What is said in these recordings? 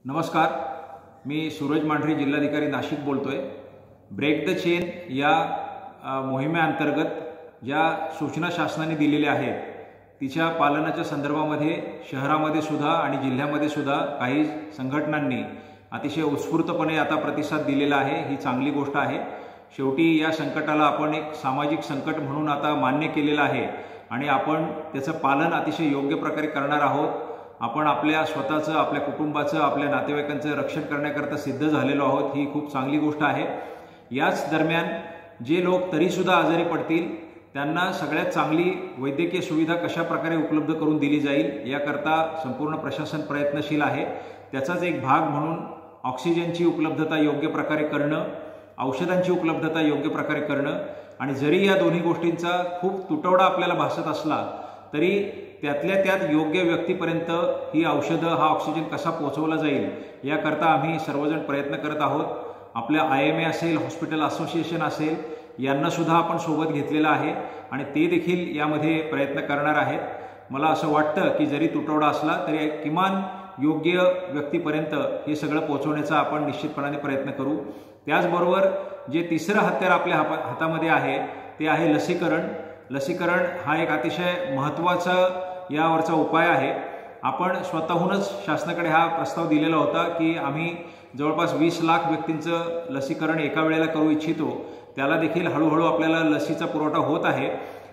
नमस्कार, मी सूरज मांढरे, जिल्हाधिकारी नाशिक बोलतोय। ब्रेक द चेन या मोहिमेअंतर्गत ज्या सूचना शासनाने दिलेल्या आहेत तिच्या पालनाच्या संदर्भामध्ये शहरामध्ये सुद्धा आणि जिल्ह्यामध्ये सुद्धा काही संघटनांनी अतिशय उत्स्फूर्तपणे आता प्रतिसाद दिलेला आहे। ही चांगली गोष्ट आहे। शेवटी या संकटाला आपण एक सामाजिक संकट म्हणून आता मान्य केलेलं आहे आणि आपण त्याचं पालन अतिशय योग्य प्रकारे करणार आहोत। आपण आपल्या स्वतःचं, आपल्या कुटुंबाचं, आपल्या नातेवाईकांचं रक्षण करण्याकरता सिद्ध झालेलो आहोत। ही खूप चांगली गोष्ट आहे। याच दरम्यान जे लोक तरीसुद्धा आजारी पडतील त्यांना सगळ्यात चांगली वैद्यकीय सुविधा कशा प्रकारे उपलब्ध करून दिली जाईल याकरता संपूर्ण प्रशासन प्रयत्नशील आहे। त्याचाच एक भाग म्हणून ऑक्सिजनची उपलब्धता योग्य प्रकारे करणं, औषधांची उपलब्धता योग्य प्रकारे करणं आणि जरी या दोन्ही गोष्टींचा खूप तुटवडा आपल्याला भासत असला तरी त्यातल्या त्यात योग्य व्यक्तीपर्यंत ही औषधं, हा ऑक्सिजन कसा पोहोचवला जाईल याकरता आम्ही सर्वजण प्रयत्न करत आहोत। आपल्या IMA असेल, हॉस्पिटल असोसिएशन असेल, यांना सुद्धा आपण सोबत घेतलेलं आहे आणि ते देखील यामध्ये प्रयत्न करणार आहेत। मला असं वाटतं की जरी तुटवडा असला तरी किमान योग्य व्यक्तीपर्यंत हे सगळं पोहोचवण्याचा आपण निश्चितपणाने प्रयत्न करू। त्याचबरोबर जे तिसरं हत्यार आपल्या हातामध्ये आहे ते आहे लसीकरण। लसीकरण हा एक अतिशय महत्त्वाचा यावरचा उपाय आहे। आपण स्वतःहूनच शासनाकडे हा प्रस्ताव दिलेला होता की आम्ही जवळपास 20 लाख व्यक्तींचं लसीकरण एका वेळेला करू इच्छितो। त्याला देखील हळूहळू आपल्याला लसीचा पुरवठा होत आहे।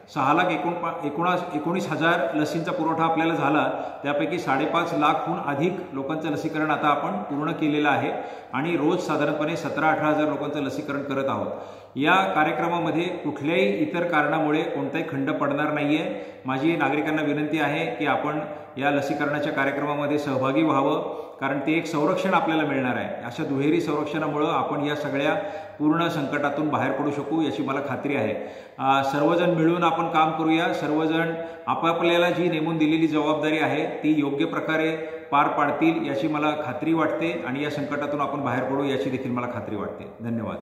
6,19,000 लसींचा पुरवठा आपल्याला झाला, त्यापैकी 5.5 लाखहून अधिक लोकांचं लसीकरण आता आपण पूर्ण केलेलं आहे आणि रोज साधारणपणे 17-18 हजार लोकांचं लसीकरण करत आहोत। या कार्यक्रमामध्ये कुठल्याही इतर कारणामुळे कोणताही खंड पडणार नाहीये। माझी नागरिकांना विनंती आहे की आपण या लसीकरणाच्या कार्यक्रमामध्ये सहभागी व्हावं, कारण ते एक संरक्षण आपल्याला मिळणार आहे। अशा दुहेरी संरक्षणामुळे आपण या सगळ्या पूर्ण संकटातून बाहेर पडू शकू याची मला खात्री आहे। सर्वजण मिळून आपण काम करूया। सर्वजण आपापल्याला जी नेमून दिलेली जबाबदारी आहे ती योग्य प्रकारे पार पाडतील याची मला खात्री वाटते आणि या संकटातून आपण बाहेर पडू याची देखील मला खात्री वाटते। धन्यवाद।